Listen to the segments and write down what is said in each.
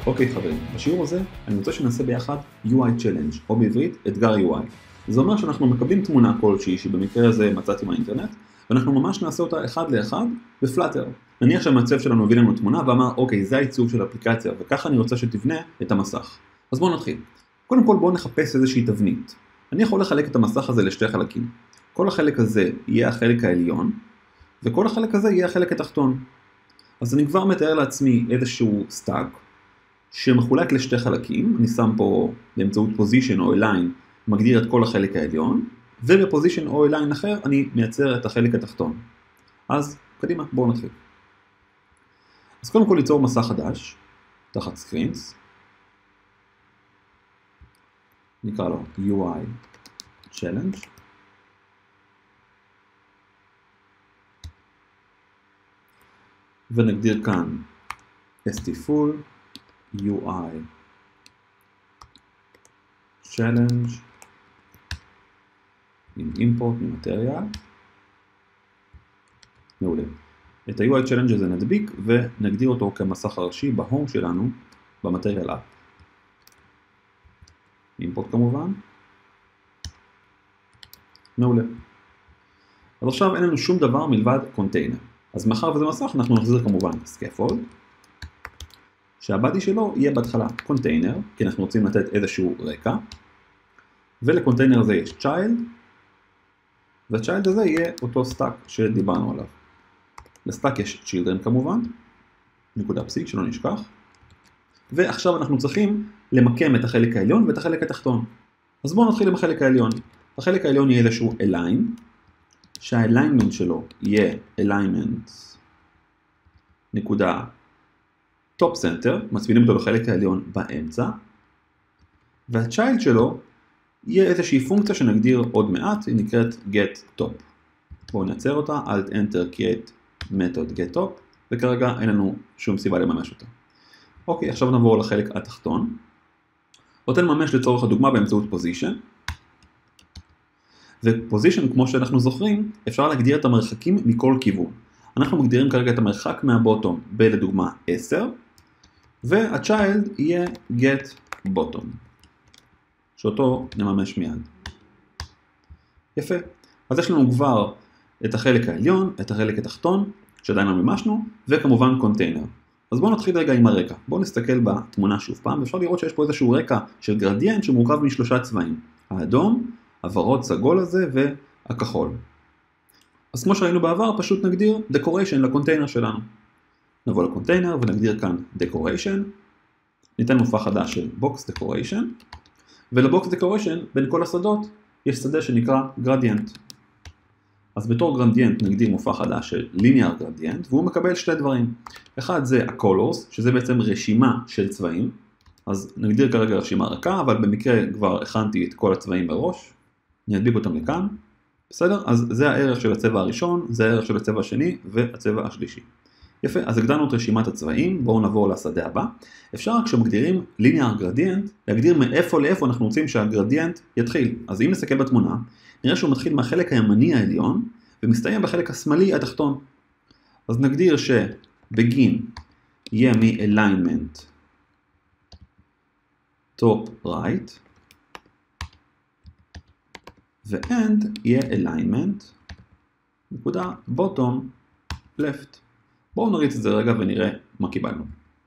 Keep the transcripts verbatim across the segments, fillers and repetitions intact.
אוקיי חברים, בשיעור הזה אני רוצה שנעשה ביחד יו איי Challenge, או בעברית אתגר יו איי. זה אומר שאנחנו מקבלים תמונה כלשהי, שבמקרה הזה מצאתי מהאינטרנט, ואנחנו ממש נעשה אותה אחד לאחד בפלאטר. נניח שהמעצב שלנו הביא לנו תמונה ואמר, אוקיי, זה העיצוב של האפליקציה, וככה אני רוצה שתבנה את המסך. אז בואו נתחיל. קודם כל בואו נחפש איזושהי תבנית. אני יכול לחלק את המסך הזה לשתי חלקים. כל החלק הזה יהיה החלק העליון, וכל החלק הזה יהיה החלק התחתון. אז אני כבר מתאר לעצמי איזשהו סטאק, שמחולק לשתי חלקים, אני שם פה באמצעות פוזישן או אליין, מגדיר את כל החלק העליון, ובפוזישן או אליין אחר אני מייצר את החלק התחתון. אז קדימה, בואו נתחיל. אז קודם כל ליצור מסך חדש, תחת סקרינס, נקרא לו יו איי Challenge, ונגדיר כאן stfull יו איי Challenge עם import ממטריאל. מעולה. את ה-יו איי Challenge הזה נדביק ונגדיר אותו כמסך הראשי בהום שלנו במטריאל אפ. import כמובן. מעולה. אז עכשיו אין לנו שום דבר מלבד קונטיינר. אז מאחר וזה מסך אנחנו נחזיר כמובן scaffold, שהבאדי שלו יהיה בהתחלה קונטיינר, כי אנחנו רוצים לתת איזשהו רקע, ולקונטיינר הזה יש child, והchild הזה יהיה אותו סטאק שדיברנו עליו. לסטאק יש children כמובן, נקודה פסיק שלא נשכח, ועכשיו אנחנו צריכים למקם את החלק העליון ואת החלק התחתון. אז בואו נתחיל עם החלק העליון. החלק העליון יהיה איזשהו align, שהאליינמנט שלו יהיה alignment נקודה top center, מצמידים אותו לחלק העליון באמצע, והchild שלו יהיה איזושהי פונקציה שנגדיר עוד מעט, היא נקראת get top. בואו נייצר אותה, alt enter create method get top, וכרגע אין לנו שום סיבה לממש אותה. אוקיי, עכשיו נעבור לחלק התחתון. אותה נממש לצורך הדוגמה באמצעות position, ופוזישן, כמו שאנחנו זוכרים, אפשר להגדיר את המרחקים מכל כיוון. אנחנו מגדירים כרגע את המרחק מהבוטום בלדוגמה עשר, וה-child יהיה get bottom, שאותו נממש מיד. יפה. אז יש לנו כבר את החלק העליון, את החלק התחתון, שעדיין לא מימשנו, וכמובן קונטיינר. אז בואו נתחיל רגע עם הרקע. בואו נסתכל בתמונה שוב פעם, ואפשר לראות שיש פה איזשהו רקע של גרדיאנט שמורכב משלושה צבעים. האדום, הוורוד סגול הזה והכחול. אז כמו שראינו בעבר, פשוט נגדיר decoration לקונטיינר שלנו. נבוא לקונטיינר ונגדיר כאן decoration, ניתן מופע חדש של box decoration, ולבוקס decoration בין כל השדות יש שדה שנקרא gradient. אז בתור gradient נגדיר מופע חדש של linear gradient, והוא מקבל שתי דברים. אחד זה ה-colors, שזה בעצם רשימה של צבעים, אז נגדיר כרגע רשימה ריקה, אבל במקרה כבר הכנתי את כל הצבעים בראש, נדביק אותם לכאן, בסדר? אז זה הערך של הצבע הראשון, זה הערך של הצבע השני והצבע השלישי. יפה, אז הגדרנו את רשימת הצבעים, בואו נעבור לשדה הבא. אפשר כשמגדירים linear gradient, להגדיר מאיפה לאיפה אנחנו רוצים שהגרדיאנט יתחיל. אז אם נסתכל בתמונה, נראה שהוא מתחיל מהחלק הימני העליון, ומסתיים בחלק השמאלי התחתון. אז נגדיר שבגין יהיה מ-alignment top right, ו-end יהיה alignment נקודה bottom left. בואו נריץ את זה רגע ונראה מה קיבלנו.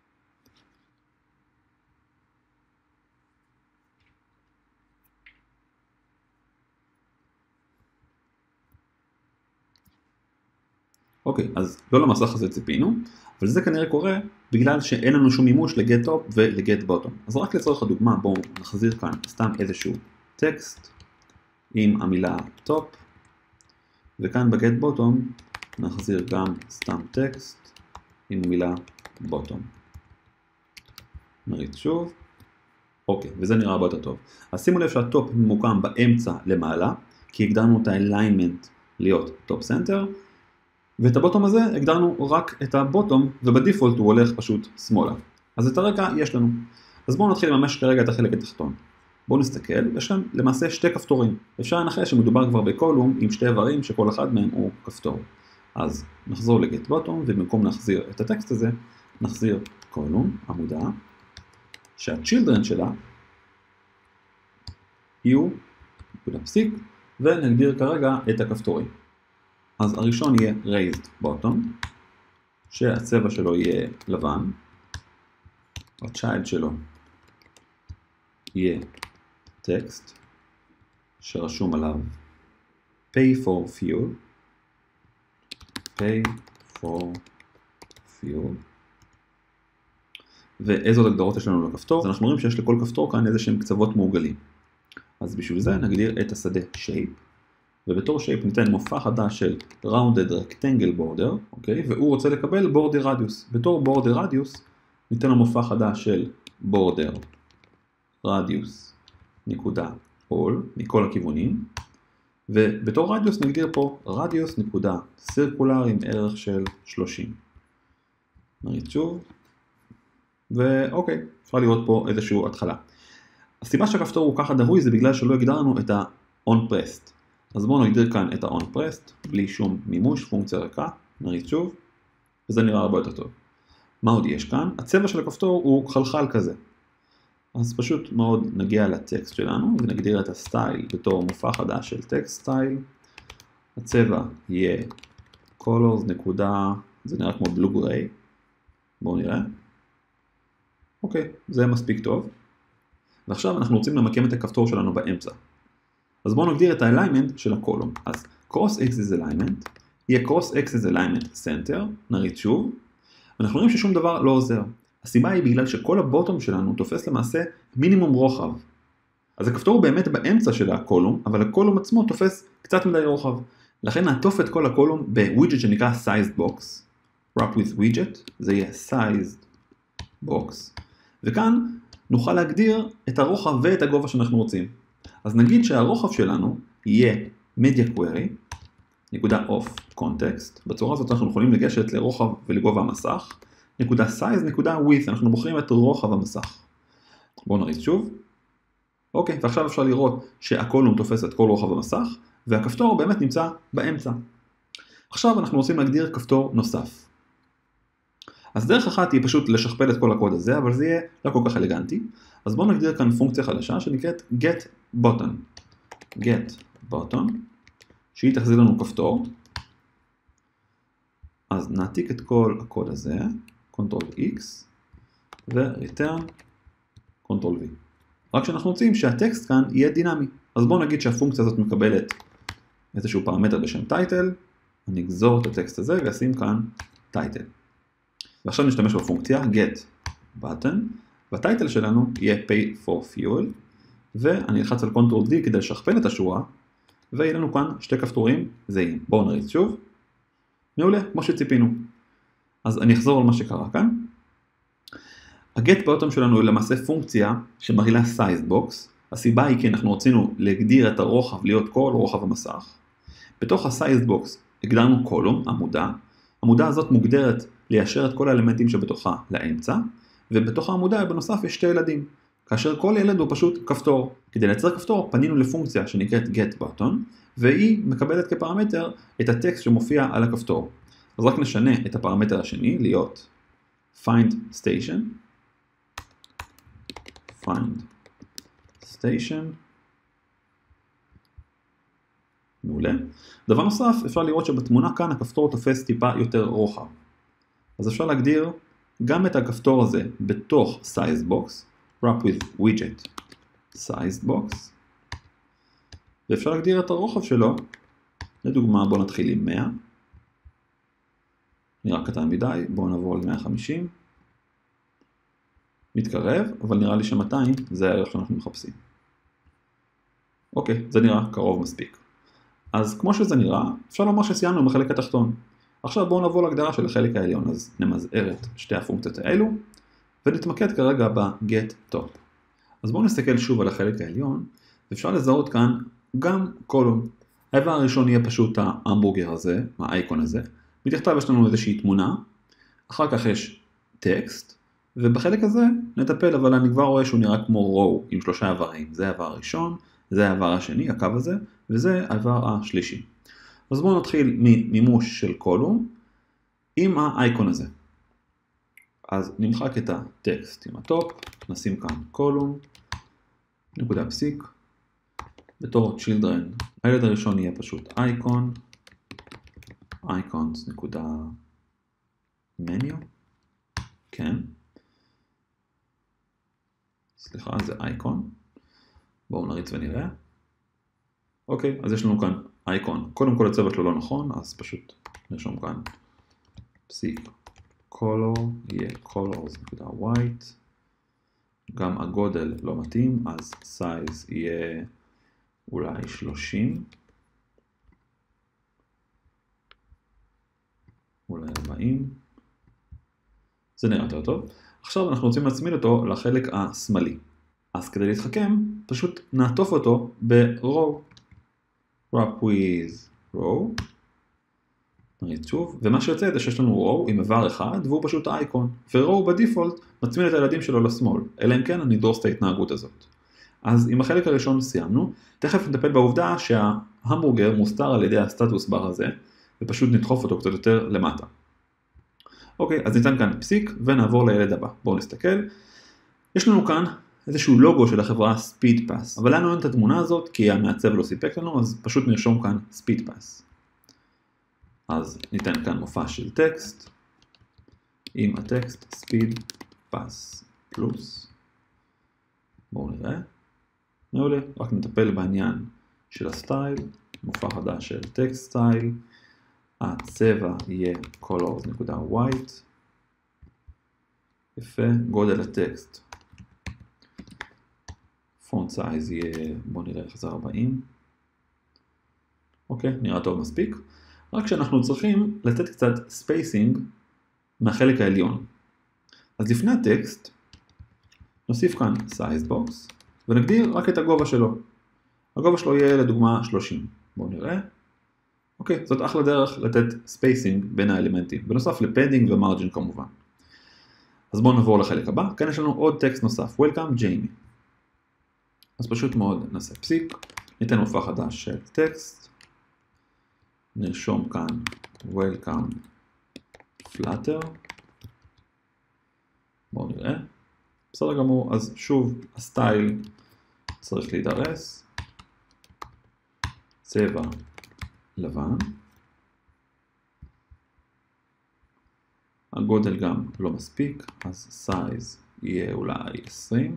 אוקיי, אז לא למסך הזה ציפינו, אבל זה כנראה קורה בגלל שאין לנו שום מימוש ל-get top ול-get bottom. אז רק לצורך הדוגמה, בואו נחזיר כאן סתם איזשהו טקסט עם המילה top, וכאן ב-get bottom נחזיר גם סתם טקסט עם המילה bottom. נריץ שוב. אוקיי, וזה נראה הרבה יותר טוב. אז שימו לב שהטופ ממוקם באמצע למעלה, כי הגדרנו את ה-alignment להיות top center, ואת הבוטום הזה הגדרנו רק את הבוטום, ובדיפולט הוא הולך פשוט שמאלה. אז את הרקע יש לנו. אז בואו נתחיל לממש כרגע את החלק התחתון. בואו נסתכל, יש כאן למעשה שתי כפתורים. אפשר לנחש שמדובר כבר בקולום עם שתי איברים שכל אחד מהם הוא כפתור. אז נחזור ל-get bottom, ובמקום להחזיר את הטקסט הזה, נחזיר קולום, עמודה, שה-children שלה יהיו נקודה פסיק, ונגדיר כרגע את הכפתורים. אז הראשון יהיה raised bottom, שהצבע שלו יהיה לבן, ה-child שלו יהיה טקסט, שרשום עליו pay for fuel, pay for fuel, ואיזה עוד הגדרות יש לנו לכפתור? אז אנחנו רואים שיש לכל כפתור כאן איזה שהם קצוות מעוגלים. אז בשביל זה נגדיר את השדה shape, ובתור shape ניתן מופע חדש של rounded rectangle border, אוקיי? והוא רוצה לקבל border radius. בתור border radius ניתן לו מופע חדש של border radius נקודה all מכל הכיוונים, ובתור radius נגדיר פה radius נקודה circular עם ערך של שלושים. נריץ שוב, ואוקיי, אפשר לראות פה איזשהו התחלה. הסיבה שהכפתור הוא ככה דהוי זה בגלל שלא הגדרנו את ה-on-pressed. אז בואו נגדיר כאן את ה-on-pressed, בלי שום מימוש, פונקציה ריקה, נריץ שוב, וזה נראה הרבה יותר טוב. מה עוד יש כאן? הצבע של הכפתור הוא חלחל כזה. אז פשוט מאוד נגיע לטקסט שלנו, ונגדיר את הסטייל בתור מופע חדש של טקסט סטייל. הצבע יהיה colors נקודה, זה נראה כמו blue gray. בואו נראה. אוקיי, זה מספיק טוב. ועכשיו אנחנו רוצים למקם את הכפתור שלנו באמצע. אז בואו נגדיר את ה-alignment של הקולום. אז cross-axis alignment יהיה cross-axis alignment center, נריץ שוב, ואנחנו רואים ששום דבר לא עוזר. הסיבה היא בגלל שכל הבוטום שלנו תופס למעשה מינימום רוחב. אז הכפתור הוא באמת באמצע של הקולום, אבל הקולום עצמו תופס קצת מדי רוחב. לכן נעטוף את כל הקולום בווידג'ט שנקרא sized box, wrap with widget, זה יהיה sized box, וכאן נוכל להגדיר את הרוחב ואת הגובה שאנחנו רוצים. אז נגיד שהרוחב שלנו יהיה media query, נקודה off context, בצורה הזאת אנחנו יכולים לגשת לרוחב ולגובה המסך, נקודה size, נקודה width, אנחנו בוחרים את רוחב המסך. בואו נריץ שוב. אוקיי, ועכשיו אפשר לראות שהקולום תופס את כל רוחב המסך, והכפתור באמת נמצא באמצע. עכשיו אנחנו רוצים להגדיר כפתור נוסף. אז דרך אחת היא פשוט לשכפל את כל הקוד הזה, אבל זה יהיה לא כל כך אלגנטי. אז בואו נגדיר כאן פונקציה חדשה שנקראת get button. get button, שהיא תחזיר לנו כפתור. אז נעתיק את כל הקוד הזה, control X, ו-return, control V. רק שאנחנו רוצים שהטקסט כאן יהיה דינמי. אז בואו נגיד שהפונקציה הזאת מקבלת איזשהו פרמטר בשם title, אני אגזור את הטקסט הזה ואשים כאן title. ועכשיו נשתמש בפונקציה get button, והטייטל שלנו יהיה pay for fuel, ואני אלחץ על control D כדי לשכפל את השורה, ויהיה לנו כאן שתי כפתורים זהים. בואו נריץ שוב. מעולה, כמו שציפינו. אז אני אחזור על מה שקרה כאן. ה-get button שלנו היא למעשה פונקציה שמרעילה size box. הסיבה היא כי אנחנו רצינו להגדיר את הרוחב להיות כל רוחב המסך. בתוך ה-size box הגדרנו קולום, עמודה. העמודה הזאת מוגדרת ליישר את כל האלמנטים שבתוכה לאמצע, ובתוך העמודה בנוסף יש שתי ילדים, כאשר כל ילד הוא פשוט כפתור. כדי לייצר כפתור פנינו לפונקציה שנקראת get button, והיא מקבלת כפרמטר את הטקסט שמופיע על הכפתור. אז רק נשנה את הפרמטר השני להיות find station, find station, מעולה. דבר נוסף, אפשר לראות שבתמונה כאן הכפתור תופס טיפה יותר רוחב. אז אפשר להגדיר גם את הכפתור הזה בתוך size box, wrap with widget size box, ואפשר להגדיר את הרוחב שלו. לדוגמה, בואו נתחיל עם מאה. נראה קטן מדי, בואו נעבור ל-מאה וחמישים. מתקרב, אבל נראה לי ש-מאתיים זה הערך שאנחנו מחפשים. אוקיי, זה נראה קרוב מספיק. אז כמו שזה נראה, אפשר לומר שסיימנו בחלק התחתון. עכשיו בואו נבוא להגדרה של החלק העליון, אז נמזער את שתי הפונקציות האלו, ונתמקד כרגע ב-get top. אז בואו נסתכל שוב על החלק העליון, ואפשר לזהות כאן גם קולום. האיבר הראשון יהיה פשוט ההמבורגר הזה, האייקון הזה, מתחתיו יש לנו איזושהי תמונה, אחר כך יש טקסט, ובחלק הזה נטפל, אבל אני כבר רואה שהוא נראה כמו row עם שלושה עברים. זה העבר הראשון, זה העבר השני, הקו הזה, וזה העבר השלישי. אז בואו נתחיל ממימוש של קולום עם האייקון הזה. אז נמחק את הטקסט עם הטופ, נשים כאן קולום, נקודה פסיק, בתור children, הילד הראשון יהיה פשוט אייקון, אייקונס נקודה מניו, כן, סליחה זה אייקון, בואו נריץ ונראה, אוקיי, אז יש לנו כאן אייקון, קודם כל הצבע שלו לא נכון, אז פשוט נרשום כאן פסיק, color יהיה colors נקודה white, גם הגודל לא מתאים, אז size יהיה אולי שלושים, אולי ארבעים, זה נראה יותר טוב. עכשיו אנחנו רוצים להצמיד אותו לחלק השמאלי, אז כדי להתחכם פשוט נעטוף אותו ב-row, wrap with row, נריץ שוב, ומה שיוצא זה שיש לנו row עם איבר אחד והוא פשוט אייקון, ו-row בדיפולט מצמיד את הילדים שלו לשמאל, אלא אם כן אני דורס את ההתנהגות הזאת. אז עם החלק הראשון סיימנו, תכף נטפל בעובדה שההמבורגר מוסתר על ידי הסטטוס בר הזה, ופשוט נדחוף אותו קצת יותר למטה. אוקיי, אז ניתן כאן פסיק ונעבור לילד הבא. בואו נסתכל. יש לנו כאן איזשהו לוגו של החברה SpeedPass, אבל לנו אין את התמונה הזאת כי המעצב לא סיפק לנו, אז פשוט נרשום כאן SpeedPass. אז ניתן כאן מופע של טקסט, עם הטקסט SpeedPass פלוס. בואו נראה. מעולה, רק נטפל בעניין של הסטייל, מופע חדש של טקסט סטייל, הצבע יהיה colors.white, יפה, גודל הטקסט, פונט סייז יהיה, בואו נראה איך זה ארבעים, אוקיי, נראה טוב מספיק, רק שאנחנו צריכים לתת קצת ספייסינג מהחלק העליון. אז לפני הטקסט, נוסיף כאן size box, ונגדיר רק את הגובה שלו. הגובה שלו יהיה לדוגמה שלושים. בואו נראה. אוקיי, זאת אחלה דרך לתת ספייסינג בין האלמנטים, בנוסף לפדינג ומרג'ין כמובן. אז בואו נעבור לחלק הבא. כאן יש לנו עוד טקסט נוסף, Welcome Jamie. אז פשוט מאוד נעשה פסיק, ניתן מופע חדש של טקסט, נרשום כאן Welcome Flutter. בואו נראה. בסדר גמור, אז שוב הסטייל צריך להידרס, צבע לבן, הגודל גם לא מספיק, אז size יהיה אולי עשרים,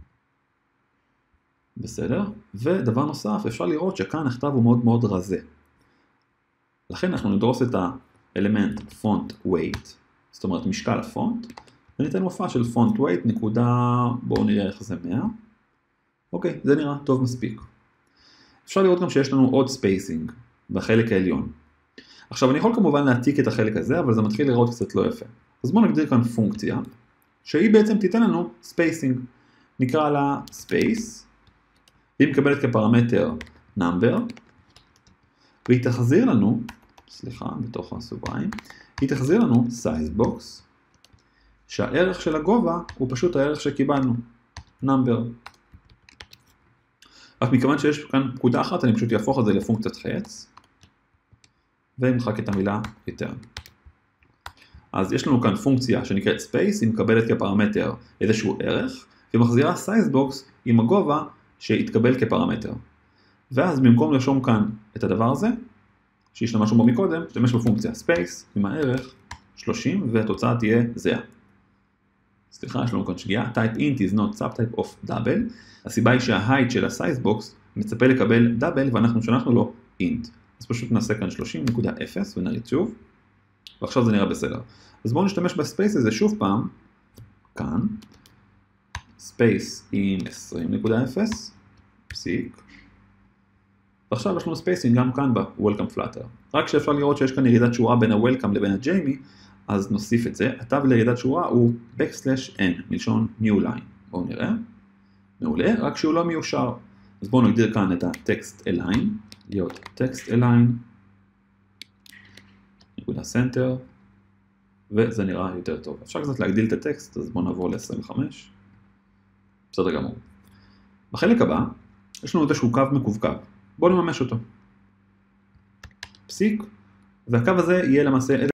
בסדר, ודבר נוסף אפשר לראות שכאן הכתב הוא מאוד מאוד רזה, לכן אנחנו נדרוס את האלמנט font weight, זאת אומרת משקל הפונט, וניתן מופע של font weight נקודה, בואו נראה איך זה מאה, אוקיי, זה נראה טוב מספיק. אפשר לראות גם שיש לנו עוד ספייסינג בחלק העליון. עכשיו אני יכול כמובן להעתיק את החלק הזה, אבל זה מתחיל לראות קצת לא יפה. אז בואו נגדיר כאן פונקציה, שהיא בעצם תיתן לנו ספייסינג. נקרא לה space, והיא מקבלת כפרמטר number, והיא תחזיר לנו, סליחה, בתוך הסוגריים, היא תחזיר לנו size box, שהערך של הגובה הוא פשוט הערך שקיבלנו, number. רק מכיוון שיש כאן פקודה אחת, אני פשוט יהפוך את זה לפונקציית חץ, ומחק את המילה return. אז יש לנו כאן פונקציה שנקראת space, היא מקבלת כפרמטר איזשהו ערך, ומחזירה size box עם הגובה שהתקבל כפרמטר. ואז במקום לרשום כאן את הדבר הזה, שהשתמשנו בו מקודם, נשתמש בפונקציה space עם הערך שלושים, והתוצאה תהיה זהה. סליחה, יש לנו כאן שגיאה, type int is not subtype of double, הסיבה היא שה-height של ה-size box מצפה לקבל double ואנחנו שלחנו לו int. אז פשוט נעשה כאן שלושים נקודה אפס ונריץ שוב, ועכשיו זה נראה בסדר. אז בואו נשתמש בספייס הזה שוב פעם, כאן, ספייס עם עשרים נקודה אפס, פסיק, ועכשיו יש לנו ספייסינג גם כאן ב-Welcome Flutter. רק שאפשר לראות שיש כאן ירידת שורה בין ה-Welcome לבין ה-Jamie, אז נוסיף את זה. התו לירידת שורה הוא backslash n, מלשון new line. בואו נראה. מעולה, רק שהוא לא מיושר. אז בואו נגדיר כאן את ה-text align, להיות text align, נקודה center, וזה נראה יותר טוב. אפשר קצת להגדיל את הטקסט, אז בואו נעבור ל-עשרים וחמש. בסדר גמור. בחלק הבא, יש לנו איזשהו קו מקווקו. בואו נממש אותו. פסיק, והקו הזה יהיה למעשה